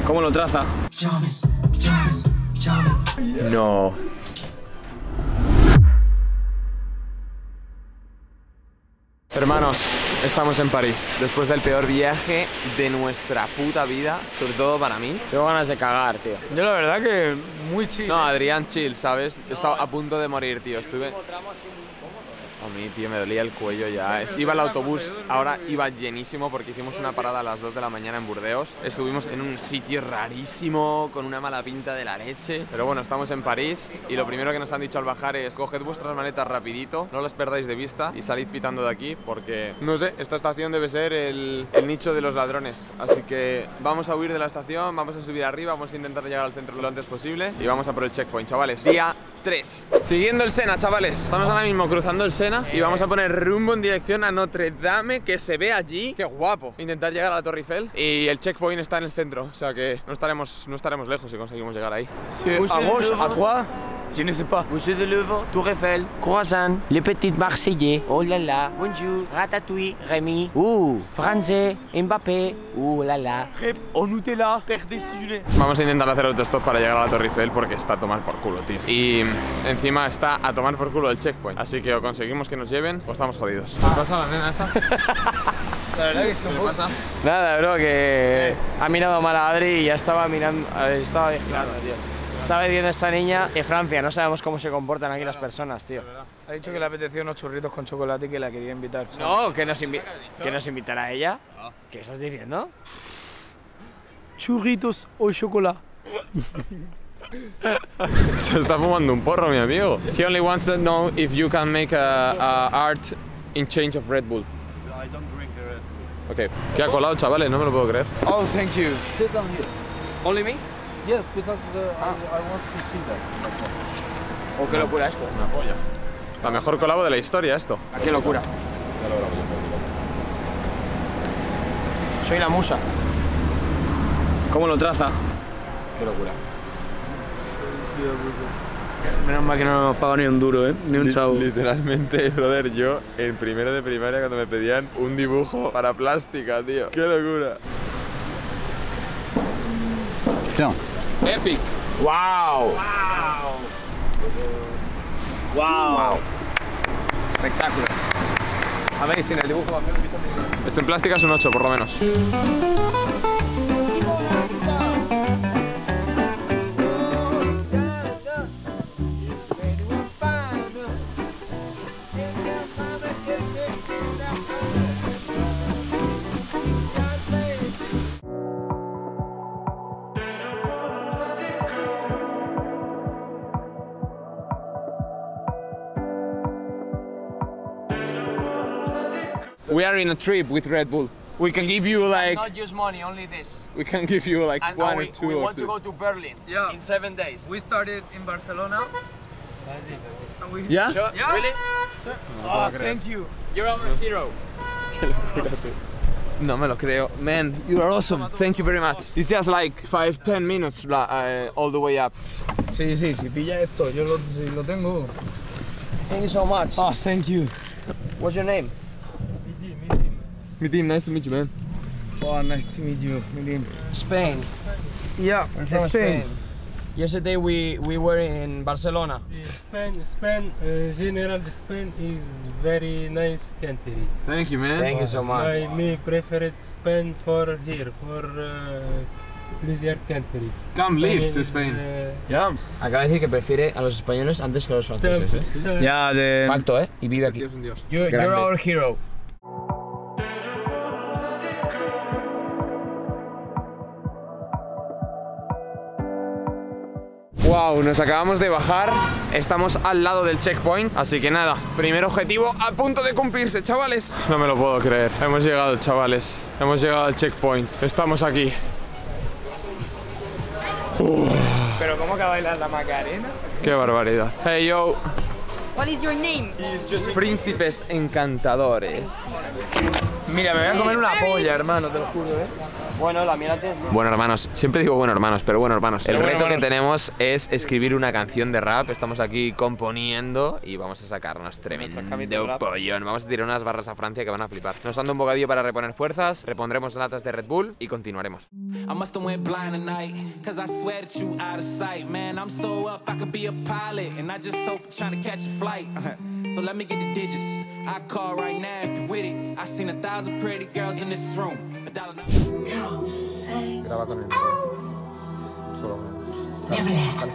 ¿Cómo lo traza? No. Hermanos, estamos en París. Después del peor viaje de nuestra puta vida, sobre todo para mí. Tengo ganas de cagar, tío. Yo la verdad que muy chill. No, Adrián, chill, ¿sabes? Estaba a punto de morir, tío. Estuve... A mí, tío, me dolía el cuello ya. Iba el autobús, ahora iba llenísimo porque hicimos una parada a las 2 de la mañana en Burdeos. Estuvimos en un sitio rarísimo, con una mala pinta de la leche. Pero bueno, estamos en París y lo primero que nos han dicho al bajar es: coged vuestras maletas rapidito, no las perdáis de vista y salid pitando de aquí porque, no sé, esta estación debe ser el nicho de los ladrones. Así que vamos a huir de la estación, vamos a subir arriba, vamos a intentar llegar al centro lo antes posible y vamos a por el checkpoint, chavales. Día 3. Siguiendo el Sena, chavales. Estamos ahora mismo cruzando el Sena y vamos a poner rumbo en dirección a Notre Dame, que se ve allí. ¡Qué guapo! Intentar llegar a la Torre Eiffel y el checkpoint está en el centro, o sea que no estaremos lejos si conseguimos llegar ahí. A gauche, à droite, je ne sais pas. Musée de Louvre, Tour Eiffel, croissant, les petites Marseillais, oh là là, bonjour, ratatouille, Rémi, français, Mbappé, oh là là. Crêpe au Nutella, père déjeuner. Vamos a intentar hacer autostop para llegar a la Torre Eiffel porque está a tomar por culo, tío. Y encima está a tomar por culo el checkpoint. Así que o conseguimos que nos lleven o estamos jodidos. ¿Qué pasa la nena esa? La verdad que sí. ¿Qué le pasa? Nada, bro, que ha mirado mal a Adri y ya estaba mirando, estaba vigilando, tío. Estaba diciendo a esta niña que Francia, no sabemos cómo se comportan aquí las personas, tío. Ha dicho que le apetecía unos churritos con chocolate y que la quería invitar. No, que nos invitará a ella. ¿Qué estás diciendo? Churritos o chocolate. Se está fumando un porro, mi amigo. He only wants to know if you can make a art in change of Red Bull. I don't drink the Red Bull. Ok. ¿Qué ha colado, chavales? No me lo puedo creer. Oh, thank you. Sit down here. Only me? Yes, because I want to see that. Oh, qué locura esto. Una polla. La mejor colabo de la historia, esto. Qué locura. Soy la musa. ¿Cómo lo traza? Qué locura. Menos mal que no nos paga ni un duro, ni un chavo. Literalmente, brother, yo en primero de primaria cuando me pedían un dibujo para plástica, tío. ¡Qué locura! Tiens. ¡Epic! ¡Wow! ¡Wow! Espectáculo. Amazing, el dibujo va a hacer un bicho. Este en plástica es un 8, por lo menos. We are in a trip with Red Bull. We can give you like... Not use money, only this. We can give you like And one or we two we or want two. to go to Berlin in 7 days. We started in Barcelona. And we... ¿Ya? Sure? Yeah. Really? Oh, thank you. You're our hero. No me lo creo. Man, you are awesome. Thank you very much. It's just like 5-10 minutes all the way up. Sí, sí, si pilla esto, yo lo tengo. Thank you so much. Oh, thank you. What's your name? Mi team, nice to meet you, man. Oh, nice to meet you. Spain. Yeah, I'm from Spain. Yesterday we were in Barcelona. Spain, general Spain is very nice country. Thank you, man. Thank you so much. Me preferred Spain for here, for pleasure country. Come live to is, Spain. Yeah. Acaba de decir que prefiere a los españoles antes que a los franceses, ¿eh? Yeah, the... Facto, ¿eh? Y vive aquí. Dios, un dios. You're our hero. Wow, nos acabamos de bajar. Estamos al lado del checkpoint. Así que nada, primer objetivo a punto de cumplirse, chavales. No me lo puedo creer. Hemos llegado, chavales. Hemos llegado al checkpoint. Estamos aquí. Pero ¿cómo que bailar la Macarena? Qué barbaridad. Hey, yo. What is your name? Príncipes encantadores. Mira, me voy a comer una polla, hermano, te lo juro, Bueno, la mía la tienes. Bueno, hermanos, siempre digo bueno, hermanos, pero bueno, hermanos. El reto que tenemos es escribir una canción de rap. Estamos aquí componiendo y vamos a sacarnos tremendo pollón. Vamos a tirar unas barras a Francia que van a flipar. Nos dando un bocadillo para reponer fuerzas, repondremos latas de Red Bull y continuaremos. So let me get the digits. I call right now if you're with it. I seen 1,000 pretty girls in this room. Graba con el solo. Neverland.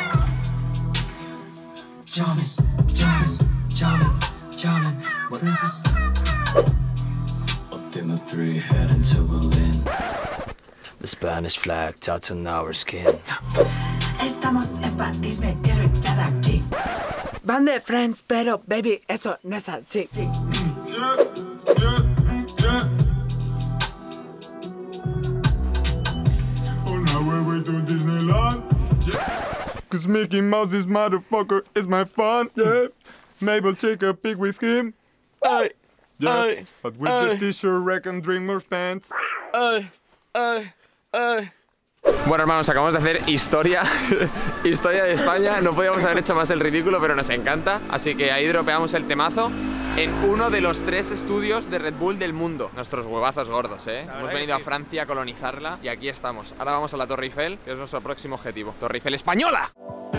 German. What is this? Up in the 3 heading to Berlin. The Spanish flag tattooed on our skin. Estamos en París, me quiero ya de aquí. Van de Friends, pero baby, eso no es así. On our way to Disneyland. Cause Mickey Mouse, this motherfucker, is my fun. Yeah. Maybe take a pic with him. Yes, but with the t-shirt, rack and Dreamers pants. Bueno, hermanos, acabamos de hacer historia historia de España. No podíamos haber hecho más el ridículo, pero nos encanta. Así que ahí dropeamos el temazo en uno de los 3 estudios de Red Bull del mundo. Nuestros huevazos gordos, ¿eh? Hemos venido a Francia a colonizarla y aquí estamos. Ahora vamos a la Torre Eiffel, que es nuestro próximo objetivo. Torre Eiffel española.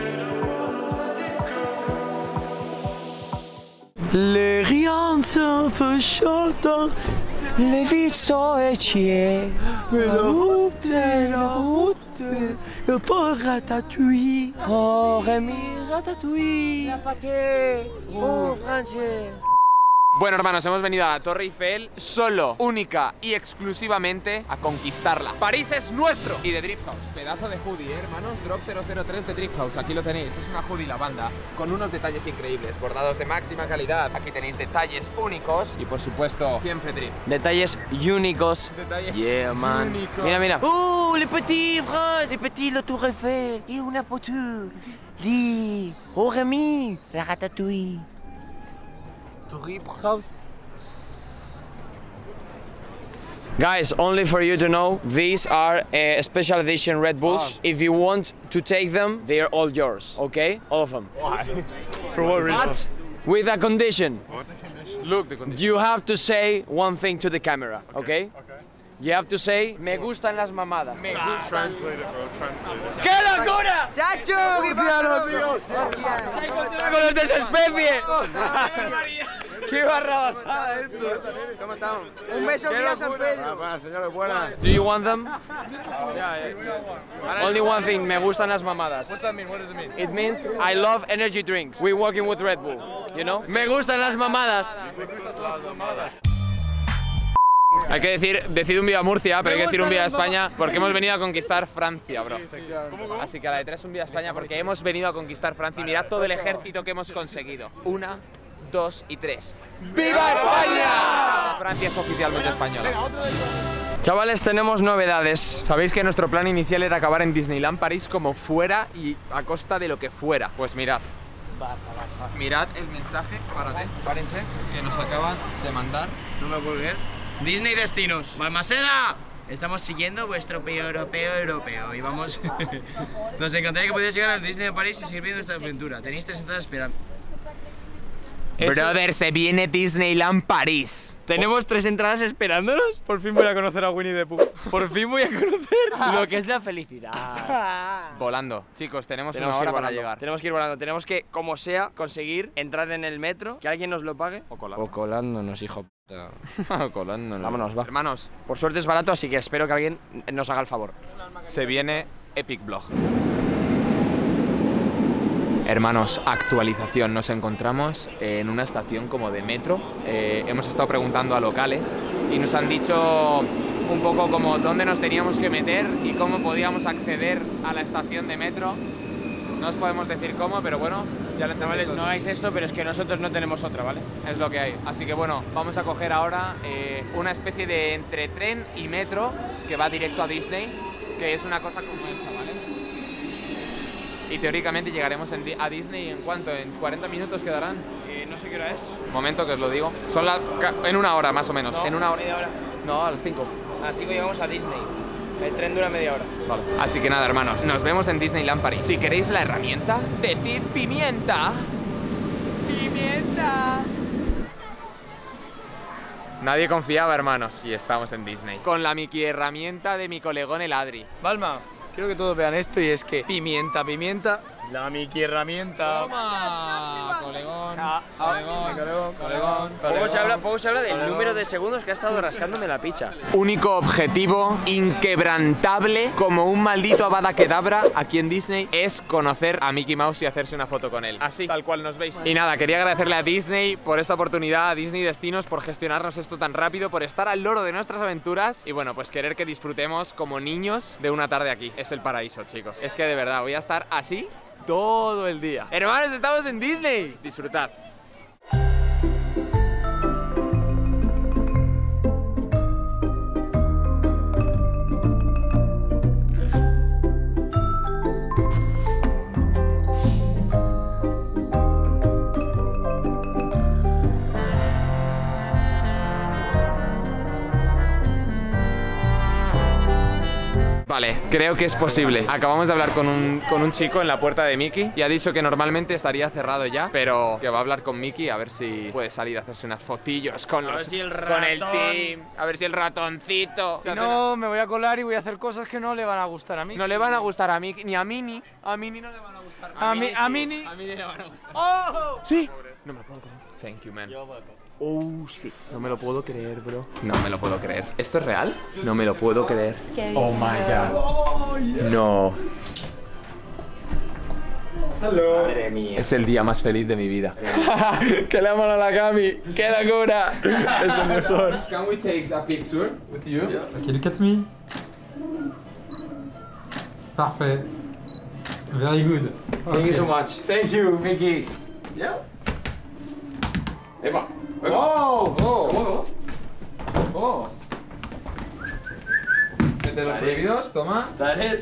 Les riens sont chantant, les vides sont étiées. La route, le port ratatouille. Oh, Rémi ratatouille. La pâté, oh, français. Bueno, hermanos, hemos venido a la Torre Eiffel solo, única y exclusivamente a conquistarla. París es nuestro. Y de Drip House, pedazo de hoodie, hermanos. Drop 003 de Drip House, aquí lo tenéis. Es una hoodie lavanda con unos detalles increíbles, bordados de máxima calidad. Aquí tenéis detalles únicos y, por supuesto, siempre Drip. Detalles únicos. Detalles únicos. Mira, mira. Oh, les petits, frère, les petits, la Tour Eiffel. Et una potu. Li. Oh, Rémi, la ratatouille. Guys, only for you to know, these are special edition Red Bulls. If you want to take them, they are all yours, okay? All of them. Why? For what reason? But with a condition. What's the condition? Look, the condition. You have to say one thing to the camera, okay? You have to say, me gustan las mamadas. Me gustan. Translate it, bro. Translate it. ¡Qué locura! ¡Chacho! ¡Con los de esa especie! ¡Qué barra basada esto! ¿Cómo estamos? Un beso vía San Pedro. Señores, buenas. Do you want them? Only one thing, me gustan las mamadas. What's that mean? What does it mean? It means I love energy drinks. We're working with Red Bull, you know? Me gustan las mamadas. Hay que decir un viva Murcia, pero hay que decir un viva España porque hemos venido a conquistar Francia, bro. Así que a la de 3 un viva España porque hemos venido a conquistar Francia y mirad todo el ejército que hemos conseguido. 1, 2 y 3. ¡Viva España! Francia es oficialmente española. Chavales, tenemos novedades. Sabéis que nuestro plan inicial era acabar en Disneyland París como fuera y a costa de lo que fuera. Pues mirad. Mirad el mensaje, párense, que nos acaban de mandar. No me puedo creer. Disney Destinos. Balmaseda. Estamos siguiendo vuestro europeo y vamos. Nos encantaría que pudierais llegar al Disney de París y seguir viendo esta aventura. Tenéis 3 entradas esperando. Brother, se viene Disneyland París. ¿Tenemos 3 entradas esperándonos? Por fin voy a conocer a Winnie the Pooh. Por fin voy a conocer lo que es la felicidad. Volando. Chicos, tenemos una hora para llegar. Tenemos que ir volando. Tenemos que, como sea, conseguir entrar en el metro, que alguien nos lo pague. O colando. O colándonos, hijo. O colándonos. Vámonos, va. Hermanos, por suerte es barato, así que espero que alguien nos haga el favor. Se viene Epic Vlog. Hermanos, actualización. Nos encontramos en una estación como de metro. Hemos estado preguntando a locales y nos han dicho un poco como dónde nos teníamos que meter y cómo podíamos acceder a la estación de metro. No os podemos decir cómo, pero bueno, ya lo entendéis. No hagáis esto, pero es que nosotros no tenemos otra, ¿vale? Es lo que hay. Así que bueno, vamos a coger ahora una especie de entre tren y metro que va directo a Disney, que es una cosa como esta, ¿vale? Y teóricamente llegaremos a Disney en cuánto, en 40 minutos quedarán. No sé qué hora es. Momento que os lo digo. Son en 1 hora más o menos. No, en 1 hora. Media hora. No, a las 5. así que llegamos a Disney. El tren dura media hora. Vale. Así que nada, hermanos, nos vemos en Disneyland París. Si queréis la herramienta, decid pimienta. ¡Pimienta! Nadie confiaba, hermanos, y estamos en Disney. Con la Mickey herramienta de mi colegón el Adri. Balma, quiero que todos vean esto y es que pimienta, la Mickey herramienta. ¡Toma! Colegón, colegón. Poco se habla del número de segundos que ha estado rascándome la picha. Único objetivo, inquebrantable, como un maldito Avada Kedavra aquí en Disney, es conocer a Mickey Mouse y hacerse una foto con él. Así, tal cual nos veis. Y nada, quería agradecerle a Disney por esta oportunidad, a Disney Destinos por gestionarnos esto tan rápido, por estar al loro de nuestras aventuras y bueno, pues querer que disfrutemos como niños de una tarde aquí. Es el paraíso, chicos. Es que de verdad voy a estar así todo el día. Hermanos, estamos en Disney. Disfrutad. Vale, creo que es posible. Acabamos de hablar con un chico en la puerta de Mickey y ha dicho que normalmente estaría cerrado ya, pero que va a hablar con Mickey a ver si puede salir a hacerse unas fotillos con el team, a ver si el ratoncito. Si no, me voy a colar y voy a hacer cosas que no le van a gustar a mí. No le van a gustar a Mickey, ni a Minnie. A Minnie no le van a gustar. A Minnie le van a gustar. ¡Oh! Sí. No me lo puedo creer. Thank you, man. Oh, sí. No me lo puedo creer, bro. No me lo puedo creer. ¿Esto es real? No me lo puedo creer. Oh my god. No. Hello. Madre mía. Es el día más feliz de mi vida. ¡Que le amo a la Cami! ¡Qué locura! Es el mejor. Can we take a picture with you? Yeah. Okay, look at me. Parfait. Very good. Thank you so much. Thank you, Mickey. Yeah. Eva. ¡Oh! ¡Oh! ¡Oh! De los prohibidos, toma. Dale.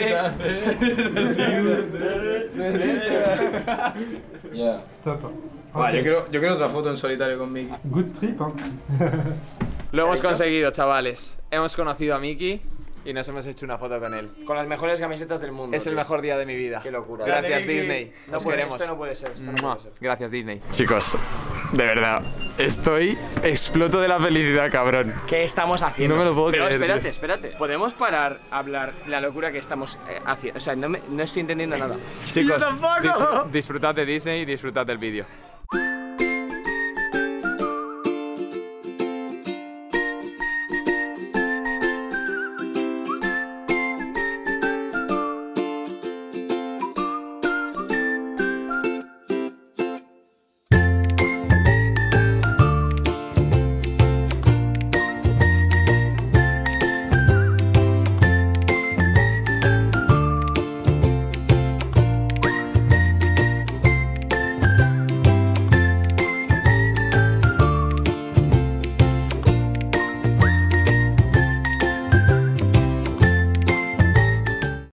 Yeah. Stop. Vale, yo quiero otra foto en solitario con Mickey. Good trip, Lo hemos conseguido, chavales. Hemos conocido a Mickey y nos hemos hecho una foto con él. Con las mejores camisetas del mundo. Es el mejor día de mi vida. Qué locura. Gracias, Disney. Nos queremos. Esto no puede ser. Gracias, Disney. Chicos, de verdad, exploto de la felicidad, cabrón. ¿Qué estamos haciendo? No me lo puedo creer. Pero espérate. ¿Podemos parar a hablar la locura que estamos haciendo? O sea, no estoy entendiendo nada. Chicos, disfrutad de Disney y disfrutad del vídeo.